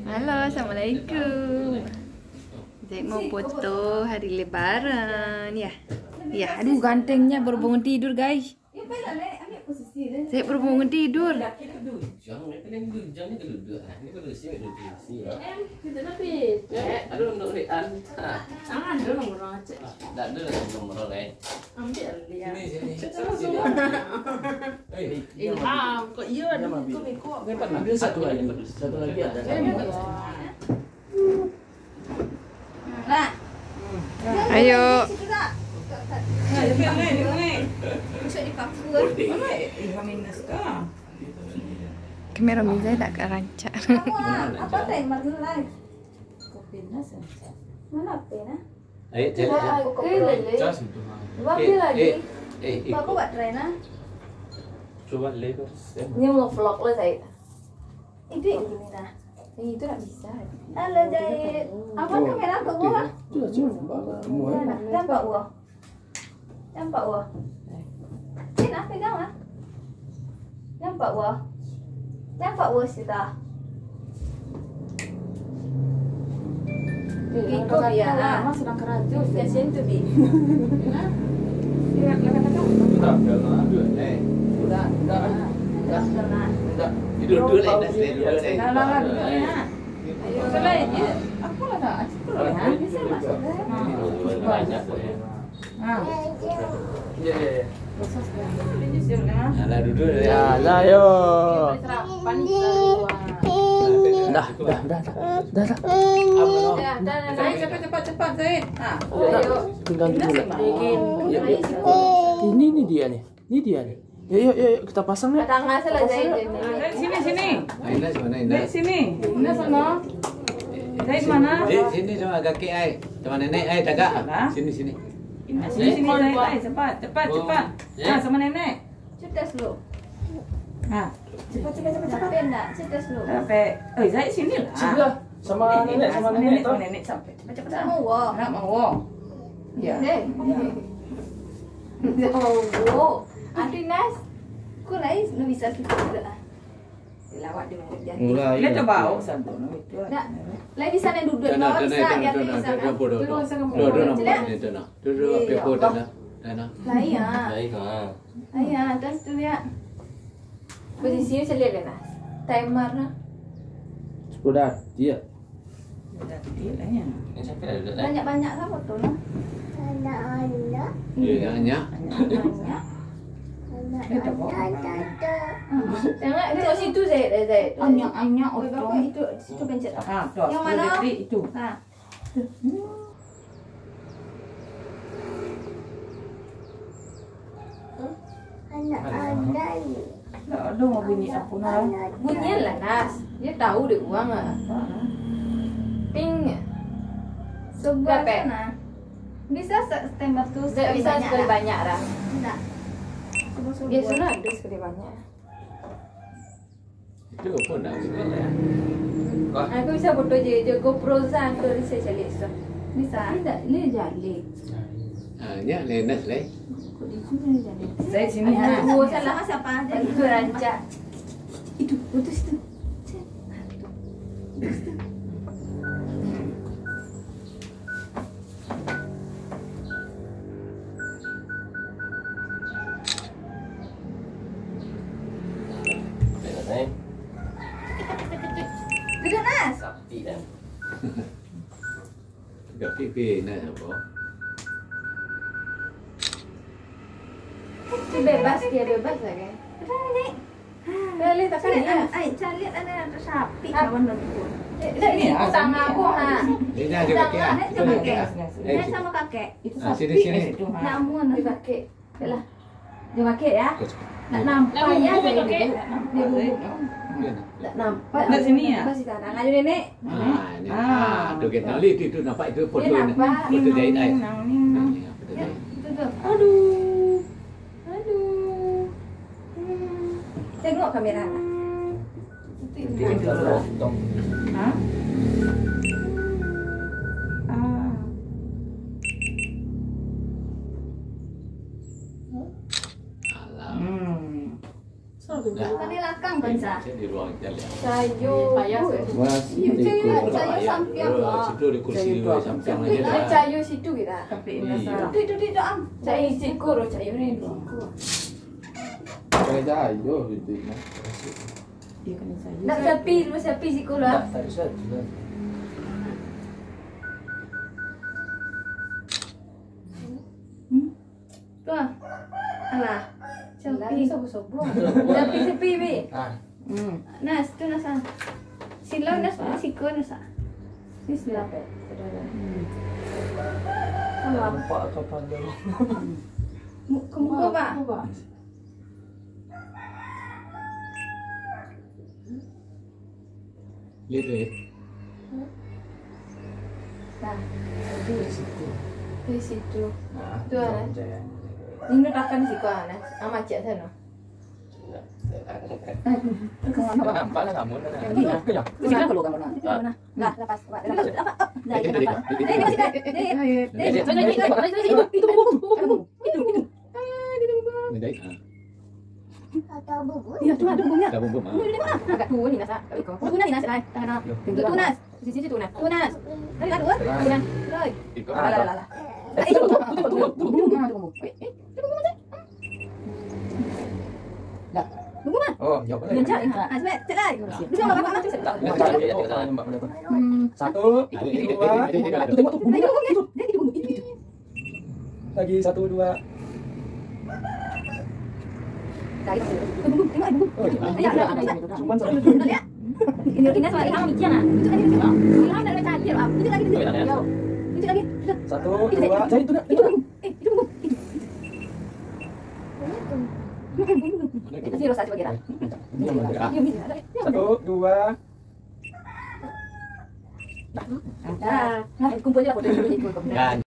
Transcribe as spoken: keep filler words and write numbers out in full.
Halo, assalamualaikum. Zek mau foto hari Lebaran ya. Ya, aduh gantengnya baru bangun tidur guys. Zek baru bangun tidur. Satu lagi, satu lagi ada. Nah. Ayo. Kamera Miza tak kerancak. Apa teh marulai? Kopi nasi. Mana pena? Ayo, Cas itu. Bapak lagi. Eh, Bapak buat Rena. coba lihat. Ini mau vlog lah saya. Itu yang gini nah. Yang itu tak bisa. Halo Jahit. Apa kamera kau buat? Sudah coba semua. Nampak uang. Nampak uang. Ini nak pegang lah. Nampak uang. Nampak uang kita. Ikut dia. Mas sedang kerja. Ya sentuh bi. Ya, ya kata kau. Sudah, sudah, sudah. Eh, Udah, udah, udah, udah. sudah. Tidur dulu lah, tidur dulu. Nah, nah, nah, duduk ya. Ayo. Selain itu, aku lah tak. Aku lah ya. Bisa masuk. Banyak. Nah. Iya, iya, iya. Ini siapa? Nah, duduk ya. Lah, yo. Serapan semua. Dah, dah, dah, dah, dah. Ya, dah, dah, cepat, cepat, cepat, Zaid. Nah, ayo. Tinggal dulu. Bikin. Ya, ya. Ini ini dia nih. Ini dia nih. Yuk, yuk, yuk, kita pasang ya. Datang asal lah Zaid. Sini sini. Aina mana Aina? Zaid sini. Mana sana? Zaid mana? Di sini sama kakek ai, sama nenek ai jaga. Sini sini. Sini sini Zaid. Ay, cepat, cepat, cepat. Nah, sama nenek. Cetas lu. Nah, Cepat, cepat, cepat, cepat. Enggak, cetas lu. sampai. Oh, Zaid sini lah. Sudah. Sama nenek, sama nenek toh. sama nenek sampai. Cepat, cepat. Sama wah. Nak mau. Ya. Hei. Oh, Auntie Nas. Kau lain nak bisa kita juga. Lawak dia mau jadi. Mulai. Kita coba oh satu itu. Nak, lain di sana duduk Dana no, dana bisa dana dia dana bisa. dana bodoh. Duduk sama kamu. Dana dana bodoh dana. Duduk pepo dana. Dana. Lain ya. Baik, ha. Lain ya, atas tu ya. Posisinya saya lihat Nas. Timer na. Sudah, dia. Sudah tidak ya. Ini siapa dah duduk dah? Banyak-banyak lah foto no. Iya hanya. Banyak. Kita bawa. Tengok tengok situ Zaid, Zaid. Anyak-anyak Oh, otong. Bapak itu situ pencet. Ah, tuh. Yang mana? Itu. Nah. Tak ada mau bunyi apa nak. Bunyi lah Nas. Dia tahu deh uang ah. Ping. Sebelah sana. Bisa tembak tu sekali bisa banyak sekali banyak lah. Tidak. Biasanya ada sekali banyak. Itu pun nak sebenarnya. Aku bisa foto je je GoPro sa aku bisa cari so. Bisa. Tidak, ini jali. Ah, nya lenas leh. Kok di sini jali? Zaid sini ha. Aku salah siapa aja itu rancak. Itu, itu situ. Duduk Nas. Sakti dah. Gak pipi nak apa. Bebas dia bebas lah kan. Ini. Boleh tak kali ya? Ai, cari lihat ada sapi kawan itu. Ini utang aku ha. Ini ada kakek ah. Ini sama kakek. Ini sama kakek. Itu Ah, sapi. sini, sini. Itu ha. Namun dia pakai. Yalah. Dia pakai ya. Nak nampak ya dia pakai. Dia bubuk. Tak nampak. Nak sini ya? Masih tanah aja nenek. Ah, ni. Ah. Ah, tu kita lihat itu nampak itu foto Dia ni. nampak. Foto Zaid ai. Nang, nang, nang. Ya, foto Ya, Zaid. itu tu. Aduh. Aduh. Hmm. Tengok kamera nak. Itu dulu. Ha? Ah. Alah. Hmm. Kan dia lakang di ruang jalan. Cayu. Payah. Mas, Cayu cayu sampiang lah. Situ di kursi dua samping aja. Ini cayu situ kita. Tapi nasa. Itu itu itu am. Cayu sikur, cayu ni. pakai jayo gitu. Iya kan saya. Nak sepi, lu sepi sikur lah. Tak ada juga. Tuah. Alah. Sepi. Sepi sepi bi. Ah, Hmm. Nas, tu nasa. Silau nas sikur nasa. Ni silau. nampak kapan dulu. Kemuka pak. Lihat deh. Nah, di situ. Nah, Tu ah. jangan. Ini takkan si kau anak. Amat cak sana. Nampak lah kamu. Kita kan perlu kamu nak. Dah, lepas. Lepas. Apa? Dah, Dek, kita dek, lepas. dek, dek, Eh, dek. masih dah. Eh, Ini dek. ya tu ada bunga. Dah bumbu mah. Agak tua ni nasa. Tu nas ni nasa. Tangan. Tu tu nas. Di sini tu nas. Tu nas. Tadi dah tu. Tu nas. Loi. Ikut. Lah lah lah. Eh, itu tu tu tu tu bunga tu bunga. Eh, eh, tu bunga macam. Dah. Bunga. Oh, jawab boleh. Yang cari. Ah, sebab cek lah. Bisa enggak apa-apa tu. Satu, Dek, dek, dek, dua, dek, dek, dek. tu tengok tu. Itu bunga. Itu bunga. Itu itu. Lagi satu, dua. Dah itu. Tu bunga. Tengok bunga. Oh, Ya, ya. cuma satu. Betul ya? Ini ini soal ilham bicara nak. Itu lagi itu. Ilham dah baca dia. Itu lagi itu. Yo. Itu lagi. Satu, dua. Jadi itu nak. Itu bunga. Eh, itu bunga. Itu. Nanti rosak coba kira. Ya, mesti ada. Satu, dua. Dah. Kumpul je lah foto itu. Kan.